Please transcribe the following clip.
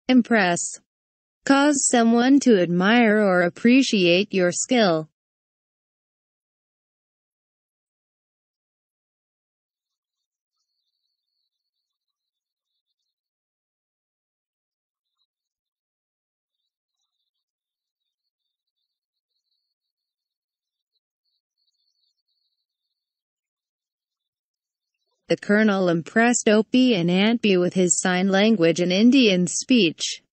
Impress. Cause someone to admire or appreciate your skill. The colonel impressed Opie and Aunt Bee with his sign language and Indian speech.